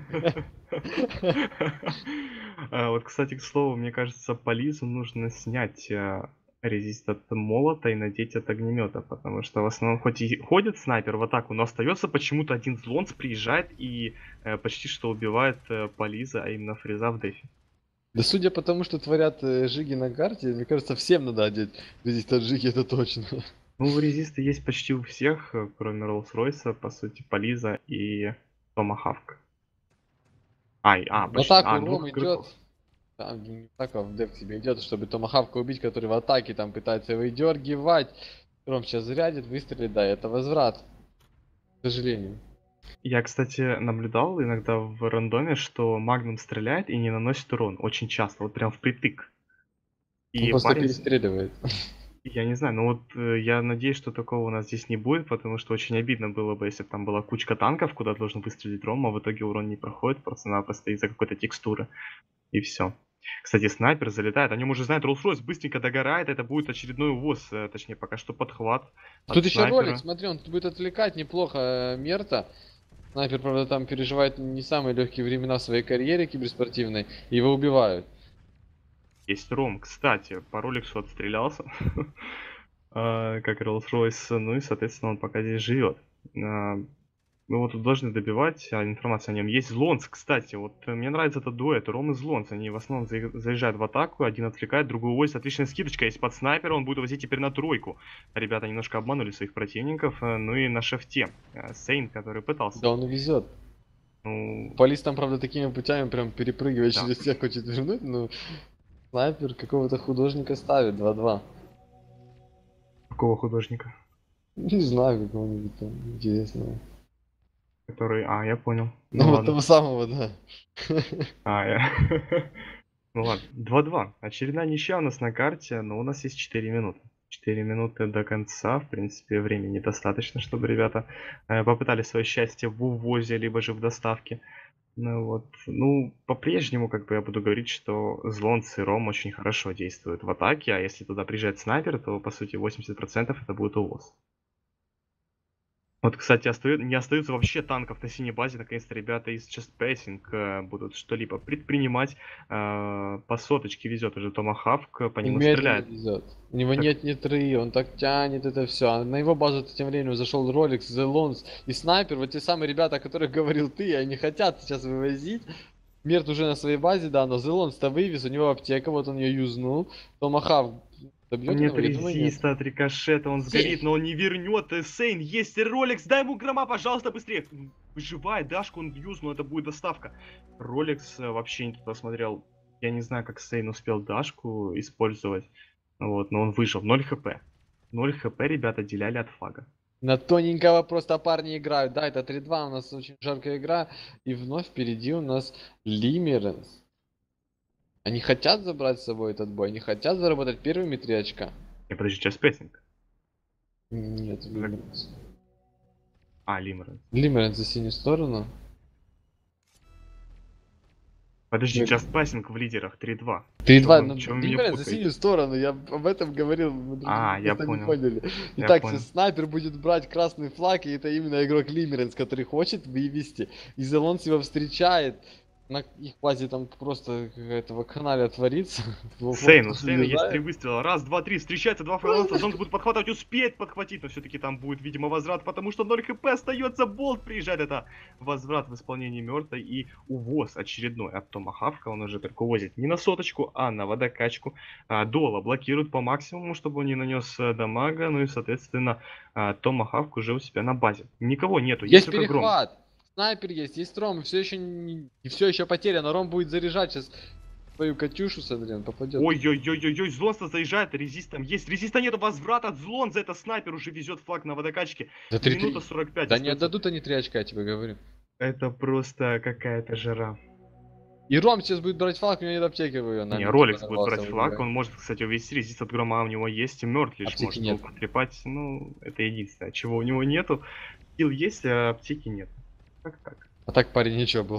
А, Вот, кстати, к слову, мне кажется, по Лизу нужно снять а, резист от молота и надеть от огнемета, потому что в основном хоть и ходит снайпер в атаку, но остается почему-то один злонс приезжает и э, почти что убивает э, Полиза, а именно Фриза в дефе. Да судя по тому, что творят э, жиги на карте, мне кажется, всем надо одеть резист от жиги, это точно. Ну, резисты есть почти у всех, э, кроме Роллс-Ройса, по сути, Полиза и Томахавк. Ай, а, В почти, атаку а, двух Ром идет. игроков. Там не так, а в деф к тебе идет, чтобы Томахавка убить, который в атаке там пытается выдергивать. Ром сейчас зарядит, выстрелит, да, это возврат. К сожалению. Я, кстати, наблюдал иногда в рандоме, что Магнум стреляет и не наносит урон. Очень часто, вот прям впритык. Он И просто парень, с- перестреливает. я не знаю, но вот э, я надеюсь, что такого у нас здесь не будет, потому что очень обидно было бы, если бы там была кучка танков, куда должен выстрелить Ром, а в итоге урон не проходит просто-напросто из-за какой-то текстуры. И все. Кстати, снайпер залетает, о нем уже знает Роллс-Ройс, быстренько догорает, это будет очередной увоз, э, точнее, пока что подхват от Тут еще ролик, снайпера. смотри, он тут будет отвлекать неплохо э, Мерта. Снайпер, правда, там переживает не самые легкие времена в своей карьере киберспортивной. И его убивают. Есть Ром, кстати, по роликсу отстрелялся, а, как Rolls-Royce, ну и, соответственно, он пока здесь живет. А, Мы его тут должны добивать, а информация о нем есть. Злонс, кстати, вот э, мне нравится этот дуэт, Ром и Злонс, они в основном за- заезжают в атаку, один отвлекает, другой увозит, отличная скидочка есть под снайпера, он будет возить теперь на тройку. Ребята немножко обманули своих противников, э, ну и на шефте, э, Сейн, который пытался. Да, он везет. Ну, Полис там, правда, такими путями прям перепрыгивает да. через всех, хочет вернуть, но снайпер какого-то художника ставит два-два. Какого художника? Не знаю, какого-нибудь там интересного. Который, а, я понял. Ну, Ну вот ладно. того самого, да. А, я... Ну ладно, два-два. Очередная ничья у нас на карте, но у нас есть четыре минуты. четыре минуты до конца, в принципе, времени достаточно, чтобы ребята э, попытали свое счастье в увозе, либо же в доставке. Ну вот, ну, по-прежнему, как бы я буду говорить, что Злонс и Ром очень хорошо действуют в атаке, а если туда приезжает снайпер, то, по сути, восемьдесят процентов это будет увоз. Вот, кстати, остаю- не остается вообще танков на синей базе. Наконец-то ребята из Just Passing э, будут что-либо предпринимать. Э, по соточке везет уже Томахавк, по И нему медленно стреляет. везет. У него Так. нет ни тры, он так тянет это все. А на его базу тем временем зашел Rolex, The Lons и Снайпер. Вот те самые ребята, о которых говорил ты, они хотят сейчас вывозить. Мерт уже на своей базе, да, но The Lons-то вывез, у него аптека, вот он ее юзнул. Томахав добьет Нет его? Я думаю, нет. резиста от рикошета, он сгорит, но он не вернет. Э, Сейн, есть Ролекс, дай ему грома, пожалуйста, быстрее. М, Выживает, Дашку он юзнул, это будет доставка. Ролекс э, вообще не туда смотрел. Я не знаю, как Сейн успел Дашку использовать. Вот, но он выжил. ноль хп. ноль хп ребята отделяли от флага. На тоненького просто парни играют. Да, это три-два, у нас очень жаркая игра. И вновь впереди у нас Лимеренс. Они хотят забрать с собой этот бой, они хотят заработать первыми три очка. Не, подожди, час прессинг. Нет, Лимеренс. А, Лимерен. Лимеренс за синюю сторону. Подожди, Нет. час пассинг в лидерах три-два. три-два, Чё вы- ну, чё вы меня Лимеренс за путаете? синюю сторону, я об этом говорил, мы друг А, друга я просто не понял. поняли. Я Итак, понял. снайпер будет брать красный флаг, и это именно игрок Лимеренс, который хочет вывести. И Зелонс его встречает. На их базе там просто какая-то вакханалия творится. Сейн, у Сейна есть Влезает. три выстрела. Раз, два, три. Встречается два фриланса. Зонг будет подхватывать, успеет подхватить, но все-таки там будет, видимо, возврат, потому что ноль хп остается. Болт приезжает. Это возврат в исполнении мертвой и увоз очередной от Томахавка. Он уже только увозит не на соточку, а на водокачку. А, Дуала блокирует по максимуму, чтобы он не нанес э, дамага. Ну и, соответственно, а, Томахавк уже у себя на базе. Никого нету. Есть только Гром. перехват. Снайпер есть, есть Ром, все еще не, все еще потеряно. Ром будет заряжать сейчас. Твою Катюшу, смотри, он попадет. Ой-ой-ой-ой-ой, Злонса заезжает, резист там есть. Резиста нету, возврат от Злонса, это снайпер уже везет флаг на водокачке. За И минута три три. сорок пять Да не остается. отдадут они три очка, я тебе говорю. Это просто какая-то жара. И Ром сейчас будет брать флаг, у него нет аптеки, вы на Не, мид Ролекс будет подорвался, брать флаг, выбирай. он может, кстати, увести резист от грома, у него есть, и мертв лишь Аптеки может нет. его потрепать. Ну, это единственное, чего у него нету. Хил есть, а аптеки нет. Как так? А так парень ничего был.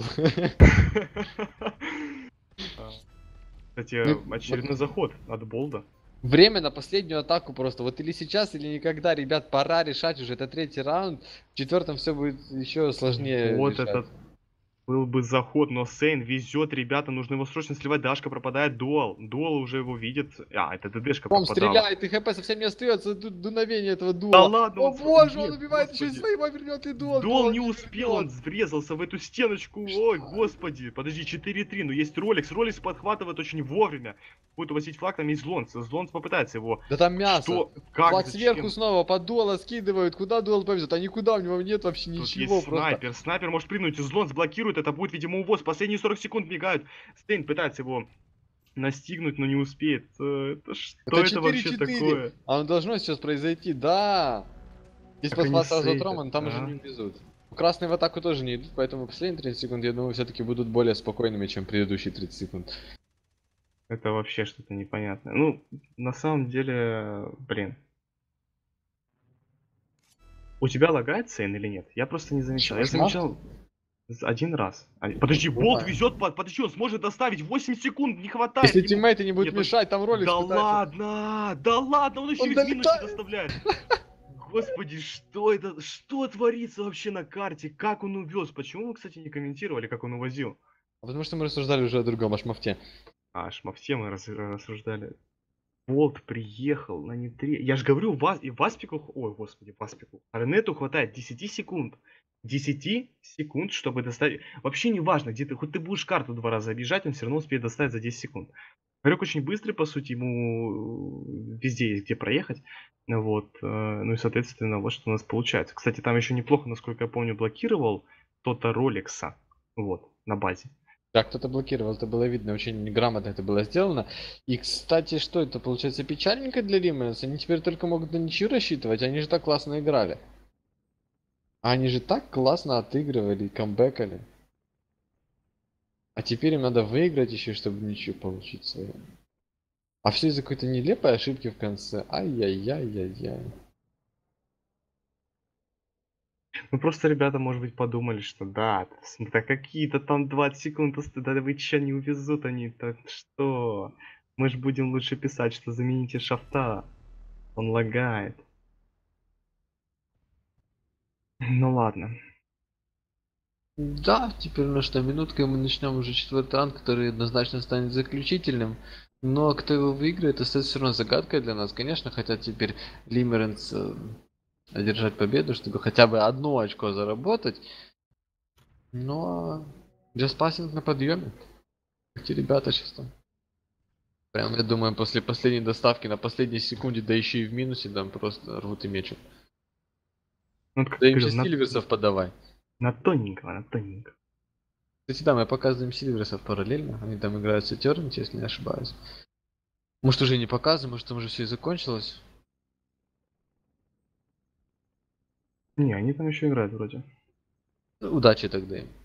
Кстати, Ну, очередной вот заход от Болда. время на последнюю атаку просто. Вот или сейчас, или никогда, ребят, пора решать уже. Это третий раунд. В четвертом все будет еще сложнее Вот решать. этот был бы заход, но Сейн везет, ребята, нужно его срочно сливать. Дашка пропадает, дуал. Дуал уже его видит. А, это ДДшка Ром пропадала. стреляет, и хп совсем не остается. Тут дуновение этого Да дула. ладно, О он... боже, он Нет, убивает еще и господи. своего, вернет и дуал. Дуал не успел, он врезался в эту стеночку. Ой, господи. Подожди, четыре три, но есть Ролекс. Ролекс подхватывает очень вовремя. Будет увозить флаг, там есть Злонс. Злонс попытается его... Да там мясо. Что? Как? Флаг Зачем? сверху снова, под дуала скидывают. Куда дуал повезет? А никуда у него нет вообще Тут ничего. есть Просто. снайпер. Снайпер может прыгнуть, Злонс блокирует. Это будет, видимо, увоз. Последние сорок секунд мигают. Стейн пытается его настигнуть, но не успеет. Э, Это что Это это вообще четыре-четыре. такое? А он должно сейчас произойти, да. Если Как они послать сразу от сейвят, Романа, там уже а? не везут. Красные в атаку тоже не идут, поэтому последние тридцать секунд, я думаю, все-таки будут более спокойными, чем предыдущие тридцать секунд. Это вообще что-то непонятное. Ну, на самом деле, блин. У тебя лагает Сейн или нет? Я просто не замечал. Я Шмат? замечал з- один раз. А, Подожди, Болт Бывает. везет, под- подожди, он сможет доставить восемь секунд, не хватает Если ему. тиммейты не будут Нет, он- мешать, там ролик Да пытается. ладно, да ладно, он еще Он и в минусе долетает. доставляет. Господи, что это, что творится вообще на карте? Как он увез? Почему вы, кстати, не комментировали, как он увозил? А потому что мы рассуждали уже о другом, о шмафте. А, аж мы все мы раз- рассуждали. Болт приехал на нитре. Я же говорю, вас и Васпику, ой, господи, Васпику. Ренету хватает десять секунд. десять секунд, чтобы доставить. Вообще не важно, где ты, хоть ты будешь карту два раза объезжать, он все равно успеет доставить за десять секунд. Игрок очень быстрый, по сути, ему везде есть где проехать. Вот. э, Ну и, соответственно, вот что у нас получается. Кстати, там еще неплохо, насколько я помню, блокировал кто-то Ролекса. Вот, на базе. Да, кто-то блокировал, это было видно, очень грамотно это было сделано. И, кстати, что это получается печальненько для Риманс? Они теперь только могут на ничью рассчитывать, они же так классно играли. Они же так классно отыгрывали и камбэкали. А теперь им надо выиграть еще, чтобы ничью получить свою. А все из-за какой-то нелепой ошибки в конце. Ай-яй-яй-яй-яй. Ну просто ребята, может быть, подумали, что да, т- да какие-то там двадцать секунд, ост- да вы че, не увезут они, то что? Мы же будем лучше писать, что замените шафта. Он лагает. Ну ладно. Да, теперь ну что, минутка, и мы начнем уже четвертый раунд, который однозначно станет заключительным. Но кто его выиграет, остается все равно загадкой для нас. Конечно, хотят теперь Лимеренс э, одержать победу, чтобы хотя бы одно очко заработать. Но Джаспассинг на подъеме. Эти ребята сейчас там. Прям, я думаю, после последней доставки на последней секунде, да еще и в минусе, там просто рвут и мечут. Ну, вот как Да им говорил, сейчас на, Сильверсов подавай. на тоненького, на тоненького. Кстати, да, мы показываем Сильверсов параллельно. Они там играют с Eternity, если не ошибаюсь. Может уже не показываем, может там уже все и закончилось. Не, они там еще играют вроде. Ну, удачи тогда им.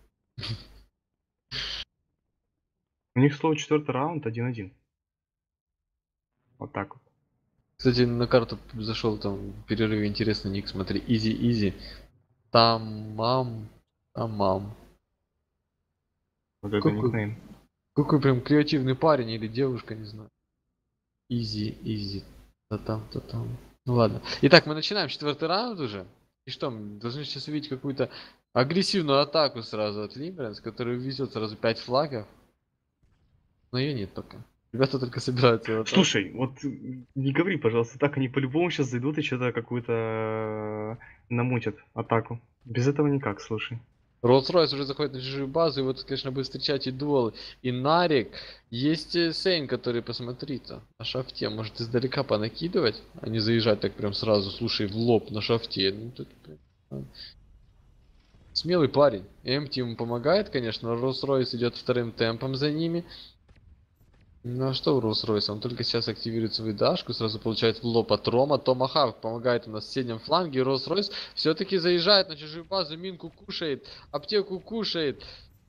У них слово четвертый раунд один-один. Вот так вот. Кстати, на карту зашел там в перерыве интересный ник, смотри, Изи Изи. Там мам, там мам. Вот это Какой, никнейм. какой прям креативный парень или девушка, не знаю. Изи, Изи. Да там, то там. Ну ладно. Итак, мы начинаем четвертый раунд уже. И что, мы должны сейчас увидеть какую-то агрессивную атаку сразу от Лимберенс, который везет сразу пять флагов. Но ее нет пока. Ребята только собираются в атаку. Слушай, вот м, не говори, пожалуйста, так они по-любому сейчас зайдут и что-то какую-то э, намутят атаку. Без этого никак, слушай. Роллс-Ройс уже заходит на чужую базу, и вот, конечно, будет встречать и Дуал, и Нарик. Есть э, Сейн, который, посмотри-то, на шафте, может издалека понакидывать, а не заезжать так прям сразу, слушай, в лоб на шафте. Ну, тут, прям, смелый парень. Эмти ему помогает, конечно, Роллс-Ройс идет вторым темпом за ними. Ну а что у Rolls-Royce? Он только сейчас активирует свою дашку, сразу получает в лоб от Рома. Томахавк помогает ему на соседнем фланге. Rolls-Royce все-таки заезжает на чужую базу, минку кушает, аптеку кушает.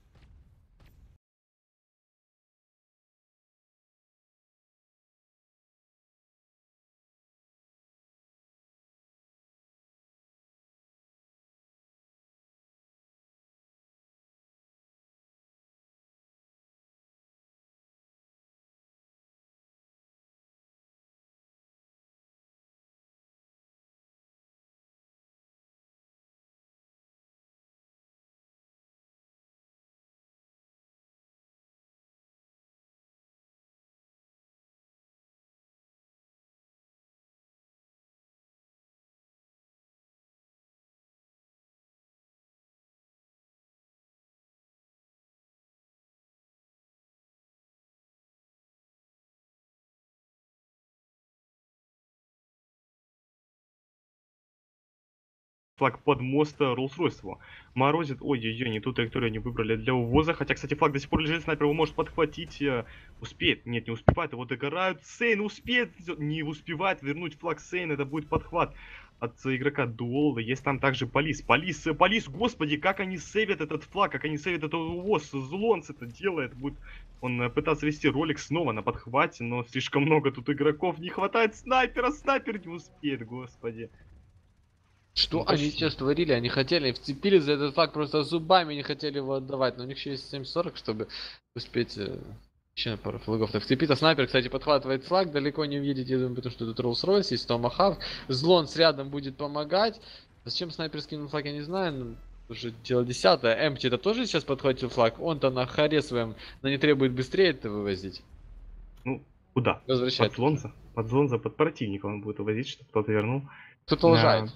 Флаг под мост Rolls-Royce его морозит. Ой-ой-ой, не ту траекторию они выбрали для увоза. Хотя, кстати, флаг до сих пор лежит, снайпер его может подхватить. э, Успеет? Нет, не успевает, его догорают. Сейн успеет, не успевает вернуть флаг Сейн, это будет подхват от э, игрока Дуола. Есть там также Полис. Полис, э, Полис, господи, как они сейвят этот флаг, как они сейвят этот увоз. Зулонс это делает, будет он э, пытаться вести ролик снова на подхвате, но слишком много тут игроков, не хватает снайпера, снайпер не успеет, господи. Что Ну, они почти. сейчас творили? Они хотели, вцепились за этот флаг, просто зубами не хотели его отдавать. Но у них еще есть семь сорок, чтобы успеть э, еще на пару флагов так вцепиться. Снайпер, кстати, подхватывает флаг, далеко не уедет, я думаю, потому что тут Rolls-Royce, есть Томахавк. Злонс рядом будет помогать. Зачем снайпер скинул флаг, я не знаю. Но уже дело десятое. Эмпти это тоже сейчас подхватил флаг. Он-то на харе своем, но не требует быстрее это вывозить. Ну, куда? Возвращает. Под Злонза. Под Злонза, под противника он будет увозить, чтобы кто-то вернул. Кто-то А, лажает.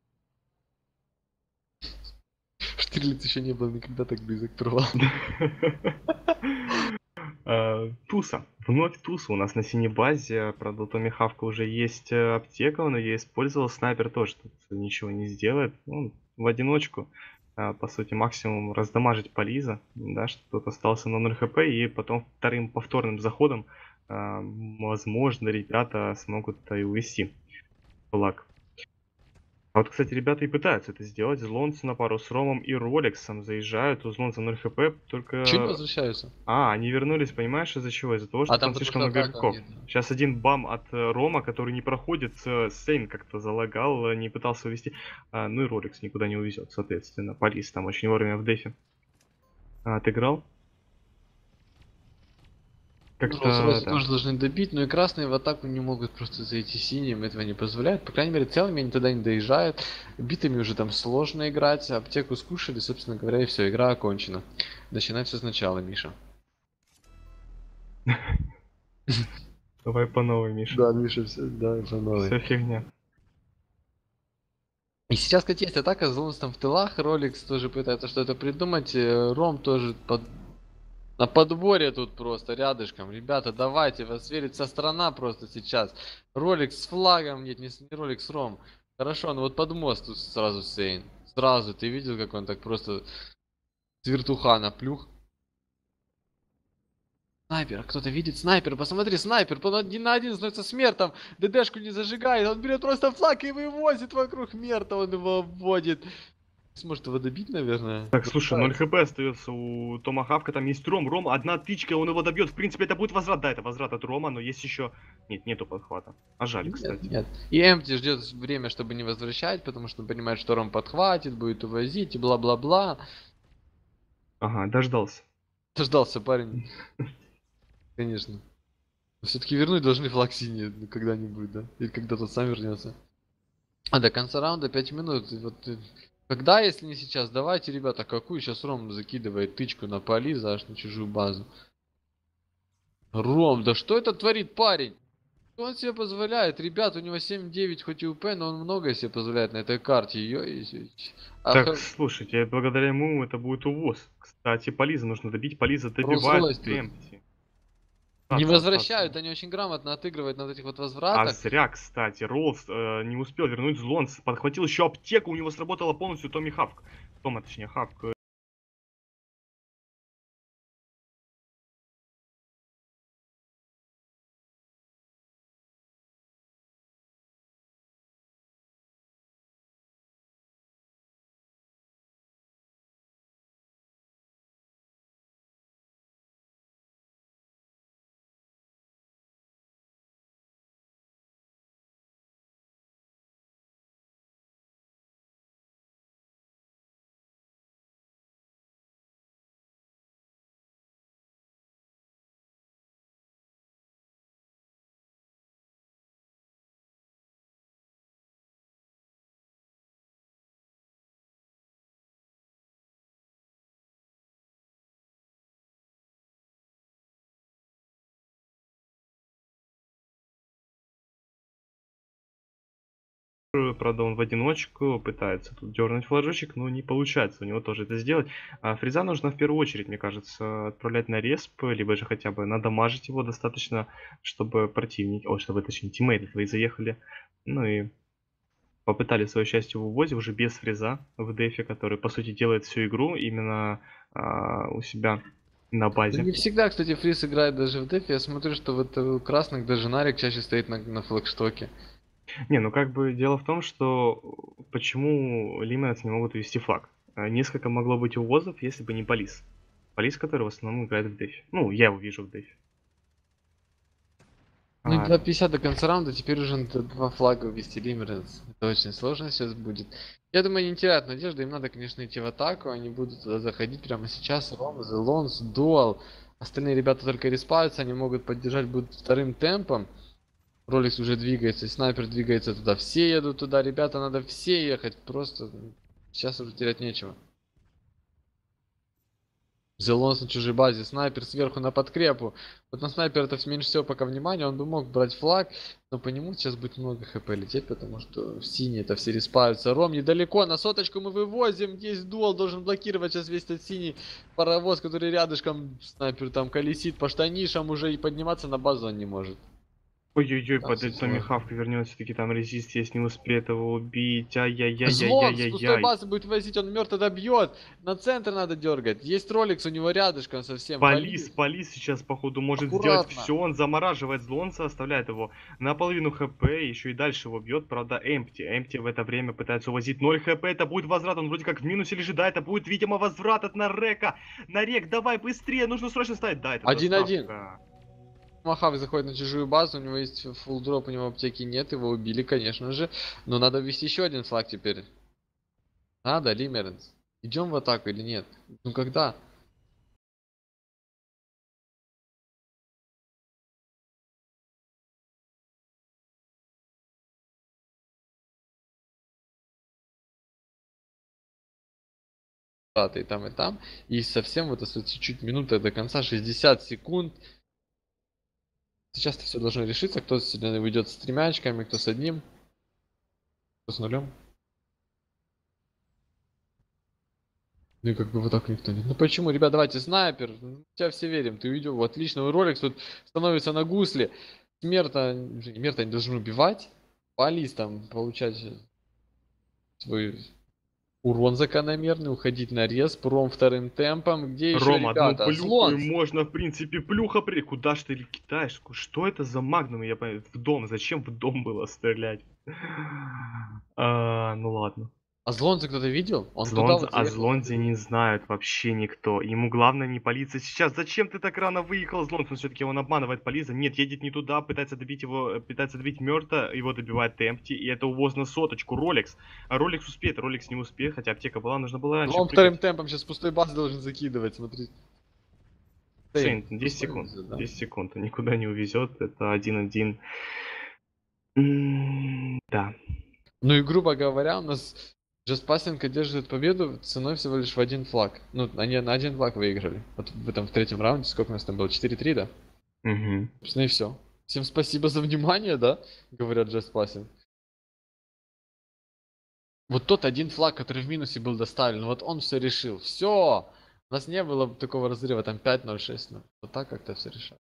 Штирлиц еще не был никогда так близок к провалу. а, Туса. Вновь Туса у нас на синей базе. Правда, у Томми Хавка уже есть э, аптека, он ее использовал. Снайпер тоже тут ничего не сделает. Он в одиночку, а, по сути, максимум раздамажить Полиза, да, что тот остался на ноль хп, и потом вторым повторным заходом, а, возможно, ребята смогут и увести флаг. А вот, кстати, ребята и пытаются это сделать. Злонцы на пару с Ромом и Роликсом заезжают. У Злонца ноль хп, Чего не только... возвращаются? А, они вернулись, понимаешь, из-за чего? Из-за того, А что там там потому слишком что много атака игроков. нет. Сейчас один бам от э, Рома, который не проходит. э, Сейн как-то залагал, э, не пытался увести. А, ну и Роликс никуда не увезет, соответственно. Полис там очень вовремя в дефе а, отыграл. Как-то, Rolls-Royce да. тоже должны добить, но и красные в атаку не могут просто зайти синим, этого не позволяет. По крайней мере, целыми они тогда не доезжают. Битами уже там сложно играть, аптеку скушали, собственно говоря, и все, игра окончена. Начинай все сначала, Миша. Давай по новой, Миша. Да, Миша, все, да, по новой. Вся фигня. И сейчас, кстати, есть атака с Злонстом в тылах, Роликс тоже пытается что-то придумать, э, Ром тоже под... на подборе тут просто рядышком. Ребята, давайте, вас верит вся страна просто сейчас. Роликс с флагом, нет, не, с- не Роликс, Ром. Хорошо, ну вот под мост тут сразу Сейн. Сразу, ты видел, как он так просто с вертуха наплюх? Снайпер, кто-то видит снайпер, посмотри, снайпер, он один на один становится с Мертом, ДДшку не зажигает, он берет просто флаг и вывозит вокруг Мерта, он его обводит. Сможет его добить, наверное. Так, слушай, ноль Бросается. хп остается у Тома Хавка, там есть Ром. Ром, одна тычка, он его добьет. В принципе, это будет возврат. Да, это возврат от Рома, но есть еще... Нет, нету подхвата. А жаль, Нет, кстати. нет. И Эмпти ждет время, чтобы не возвращать, потому что он понимает, что Ром подхватит, будет увозить и бла-бла-бла. Ага, дождался. Дождался парень, конечно. Все-таки вернуть должны флаг синий ну, когда-нибудь, да? Или когда тот сам вернется. А до конца раунда пять минут. И вот э, когда, если не сейчас, давайте, ребята, какую сейчас Ром закидывает тычку на Полиза аж на чужую базу. Ром, да что это творит парень? Что он себе позволяет? Ребят, у него семь девять хоть и УП, но он многое себе позволяет на этой карте. Ё- Ах, Так, слушайте, благодаря ему это будет увоз. Кстати, Полиза нужно добить. Полиза добивает Rolls-Royce тут. Эмпти. Не Остаться, возвращают, остаться. они очень грамотно отыгрывают на вот этих вот А возвратах. зря, кстати, Роллс э, не успел вернуть Злон. Подхватил еще аптеку, у него сработала полностью Томми Хавк. Тома, точнее, Хавк. Правда, он в одиночку пытается тут дернуть флажочек, но не получается у него тоже это сделать. А Фреза нужно в первую очередь, мне кажется, отправлять на респ, либо же хотя бы надамажить его достаточно, чтобы противники, о, чтобы точнее тиммейты твои заехали. Ну и попытали свое счастье в увозе уже без Фреза в дефе, который по сути делает всю игру именно а, у себя на Ну, базе. не всегда, кстати, Фриз играет даже в дефе. Я смотрю, что вот у красных даже Нарик чаще стоит на, на флагштоке. Не, ну как бы дело в том, что э, почему Лимонец не могут вести флаг. А, Несколько могло быть увозов, если бы не Полис. Полис, который в основном играет в дефе. Ну, я его вижу в дефе. Ну и А, два пятьдесят до конца раунда, теперь уже надо два флага ввести Лимеренс. Это очень сложно сейчас будет. Я думаю, они не теряют надежды, им надо, конечно, идти в атаку, они будут туда заходить прямо сейчас. Ром, Зелонс, Дуал. Остальные ребята только респаются, они могут поддержать, будут вторым темпом. Роликс уже двигается, снайпер двигается туда. Все едут туда, ребята, надо все ехать. Просто сейчас уже терять нечего. Зелонс на чужой базе, снайпер сверху на подкрепу. Вот на снайпер это меньше всего пока внимания, он бы мог брать флаг, но по нему сейчас будет много хп лететь, потому что в синий это все респаются. Ром недалеко, на соточку мы вывозим, есть дуал, должен блокировать сейчас весь этот синий паровоз, который рядышком, снайпер там колесит по штанишам уже, и подниматься на базу он не может. Ой-ой-ой, Там под всё эту сложно. Михавка вернется, таки там резист есть, не успеет его убить. Злон с пустой Ай-яй-яй-яй-яй-яй. базы будет возить, он мертв добьет. На центр надо дергать. Есть роликс у него рядышком совсем. Полис, Полис. Полис сейчас, походу, может сделать Аккуратно. все. Он замораживает Злонца, оставляет его наполовину хп, еще и дальше его бьет. Правда, Эмпти. Эмпти в это время пытается увозить ноль хп. Это будет возврат. Он вроде как в минусе лежит. Да, это будет, видимо, возврат от Нарека. Нарек, давай быстрее, нужно срочно ставить. Да, это Один-один. доставка. Махав заходит на чужую базу, у него есть фулл дроп, у него аптеки нет, его убили, конечно же. Но надо ввести еще один флаг теперь. Надо, Лимеренс. Идем в атаку или нет? Ну когда? И там, и там. И совсем вот остается чуть-чуть минута до конца, шестьдесят секунд. Сейчас все должно решиться. Кто сегодня выйдет с тремя очками, кто с одним, кто с нулем. Ну и как бы вот так никто не... Ну почему, ребят, давайте снайпер. В тебя все верим. Ты уйдешь. Вот отлично. Роликс тут становится на гусле. Мерта, Мерта не должен убивать. Полис там получать свой урон закономерный, уходить на рез, пром вторым темпом. Где еще Ром, одну ребята? плюху и Злонс! можно, в принципе, плюха при... Куда ж ты кидаешь? Что это за магнум? Я понимаю, в дом. Зачем в дом было стрелять? А, ну ладно. А Злонса кто-то видел? Он туда Злонзе, вот о заехал. Злонзе не знает вообще никто. Ему главное не палиться сейчас. Зачем ты так рано выехал, Злонз? Он все-таки он обманывает Полиза. Нет, едет не туда, пытается добить его, э, пытается добить Мёрта, его добивает Темпти, и это увоз на соточку. Ролекс. А Ролекс успеет, Ролекс не успеет, хотя аптека была, нужно было раньше Он вторым прыгать. темпом сейчас пустой базы должен закидывать, смотри. Сейн, Сейн, десять пустой секунд. везет, да? десять секунд, он никуда не увезет. Это один-один. М, Да. Ну и грубо говоря, у нас Джаспасенко держит победу ценой всего лишь в один флаг. Ну, они на один флаг выиграли. Вот в этом в третьем раунде, сколько у нас там было? четыре-три, да? Мгм. Собственно и все. Всем спасибо за внимание, да? Говорят Джаспасен. Вот тот один флаг, который в минусе был доставлен, вот он все решил. Все! У нас не было такого разрыва, там пять ноль шесть ноль. Вот так как-то все решает.